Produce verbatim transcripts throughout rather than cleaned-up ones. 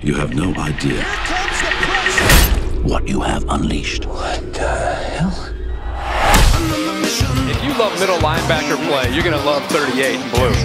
You have no idea what you have unleashed. What the hell? If you love middle linebacker play, you're going to love thirty-eight in blue.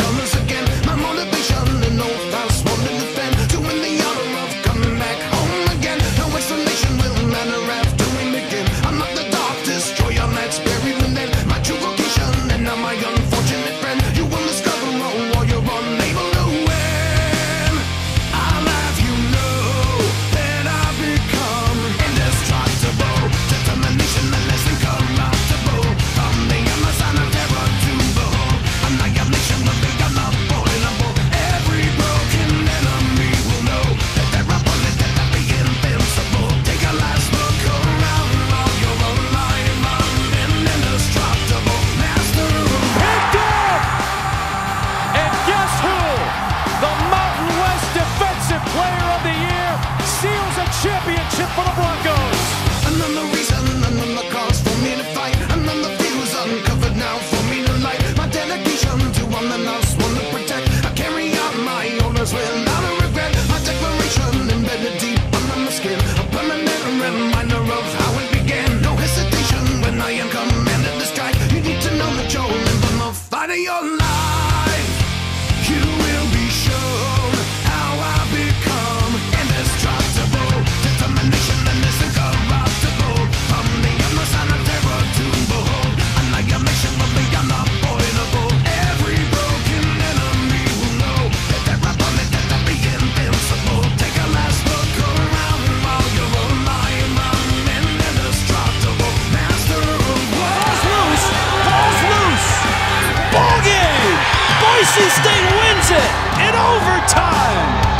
Championship for the Broncos. Another reason, another cause for me to fight. Another fuse uncovered now for me to light. My dedication to one that else want to protect. I carry out my orders without a regret. My declaration embedded deep under my skin. A permanent reminder of how it began. No hesitation when I am commanded to strike. You need to know that you're living the fight of your life. You will be shown how I become indestructible. Determination and is incorruptible. From the other side of terror to behold. Annihilation will be unavoidable. Every broken enemy will know that they're up on it, that they'll be invincible. Take a last look around while you're alive. I'm an indestructible master of war. Ball's loose! Ball's loose! Ball game! Boise State wins it in overtime!